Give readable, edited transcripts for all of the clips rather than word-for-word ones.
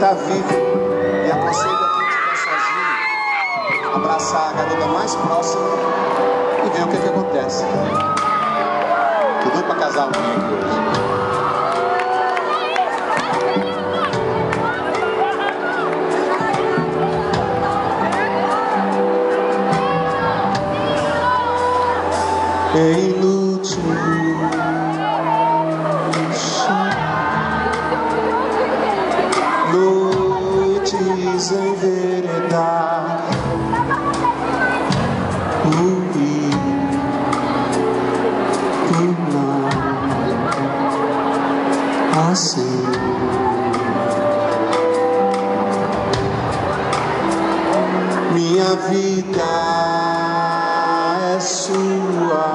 já vive. E aconselho a quem estiver sozinho, abraçar a garota mais próxima e ver o que acontece. Tudo para casar alguém aqui hoje. É inútil noites enveredar, ir e não assim. Minha vida é sua,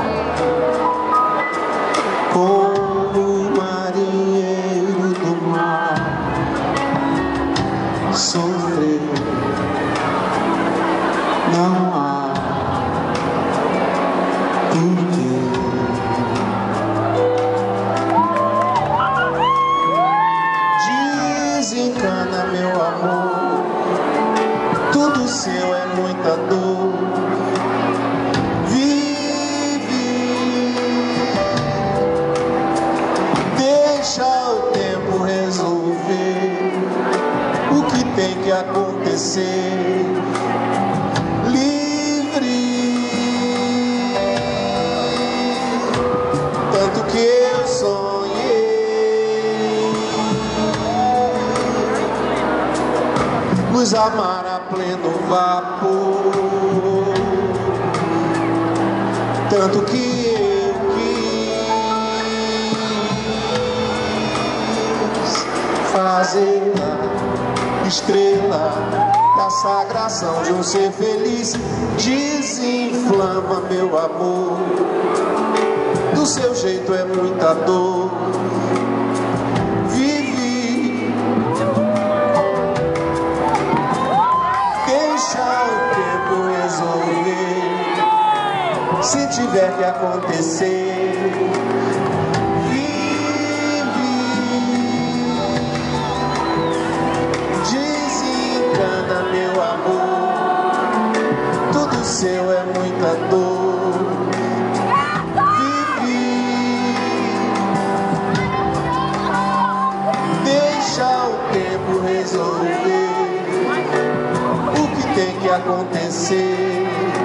como marinheiro do mar, sofrer não há porquê. Desencana, meu amor, tudo seu é muita dor. Tem que acontecer. Livre, tanto que eu sonhei nos amar a pleno vapor, tanto que eu quis fazer estrela da sagração de um ser feliz. Desinflama, meu amor, do seu jeito é muita dor. Vive, deixa o tempo resolver, se tiver que acontecer. Meu amor, tudo seu é muita dor. Vive, deixa o tempo resolver o que tem que acontecer.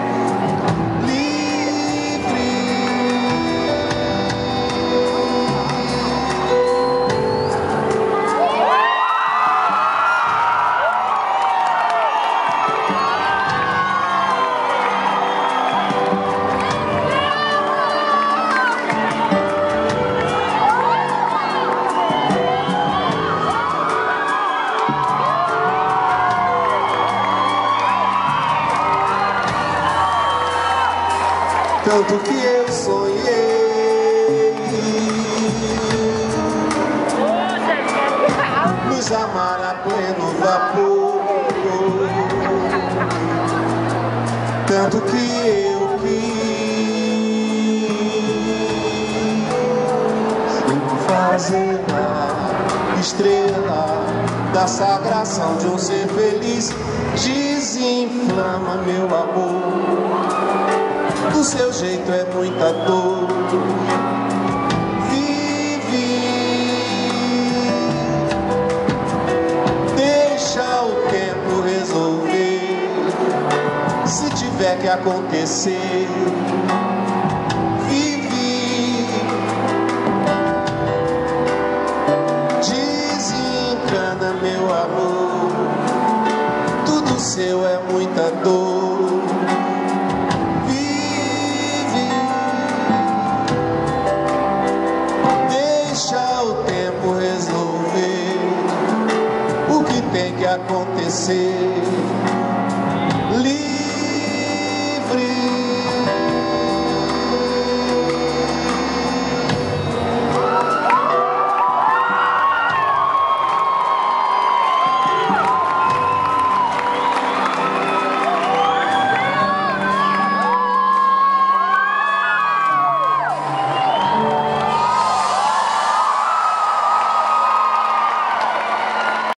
Tanto que eu sonhei nos amar a pleno vapor, tanto que eu quis fazer a estrela da sagração de um ser feliz. Desinflama, meu amor, do seu jeito é muita dor. Vive, deixa o tempo resolver, se tiver que acontecer. Vive, desencana, meu amor, tudo seu é muita dor. Tem que acontecer.